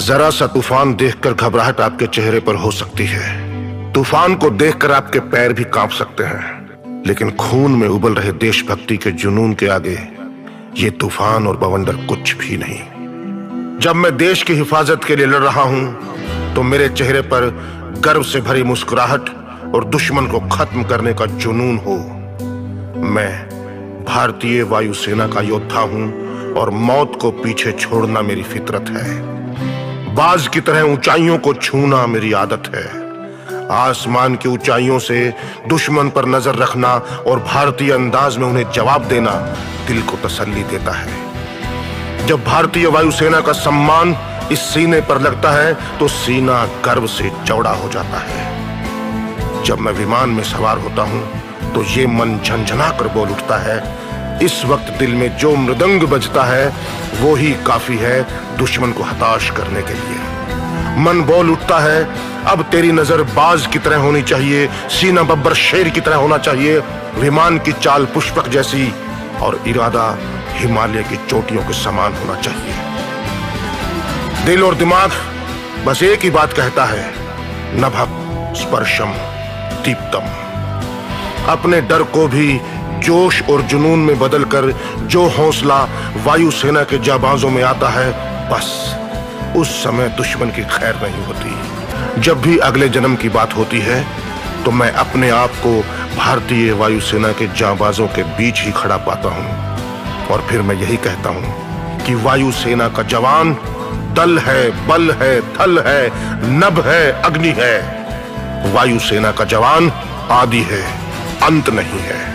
जरा सा तूफान देखकर घबराहट आपके चेहरे पर हो सकती है। तूफान को देखकर आपके पैर भी कांप सकते हैं, लेकिन खून में उबल रहे देशभक्ति के जुनून के आगे ये तूफान और बवंडर कुछ भी नहीं। जब मैं देश की हिफाजत के लिए लड़ रहा हूं तो मेरे चेहरे पर गर्व से भरी मुस्कुराहट और दुश्मन को खत्म करने का जुनून हो। मैं भारतीय वायुसेना का योद्धा हूं और मौत को पीछे छोड़ना मेरी फितरत है। बाज की तरह ऊंचाइयों को छूना मेरी आदत है। आसमान की ऊंचाइयों से दुश्मन पर नजर रखना और भारतीय अंदाज में उन्हें जवाब देना दिल को तसल्ली देता है। जब भारतीय वायुसेना का सम्मान इस सीने पर लगता है तो सीना गर्व से चौड़ा हो जाता है। जब मैं विमान में सवार होता हूं तो ये मन झंझना कर बोल उठता है, इस वक्त दिल में जो मृदंग बजता है वो ही काफी है दुश्मन को हताश करने के लिए। मन बोल उठता है, अब तेरी नजर बाज की तरह होनी चाहिए, सीना बब्बर शेर की तरह होना चाहिए, विमान की चाल पुष्पक जैसी और इरादा हिमालय की चोटियों के समान होना चाहिए। दिल और दिमाग बस एक ही बात कहता है, नभः स्पर्शम दीप्तम। अपने डर को भी जोश और जुनून में बदलकर जो हौसला वायुसेना के जाबाजों में आता है, बस उस समय दुश्मन की खैर नहीं होती। जब भी अगले जन्म की बात होती है तो मैं अपने आप को भारतीय वायुसेना के जाबाजों के बीच ही खड़ा पाता हूं और फिर मैं यही कहता हूं कि वायुसेना का जवान दल है, बल है, थल है, नभ है, अग्नि है। वायुसेना का जवान आदि है, अंत नहीं है।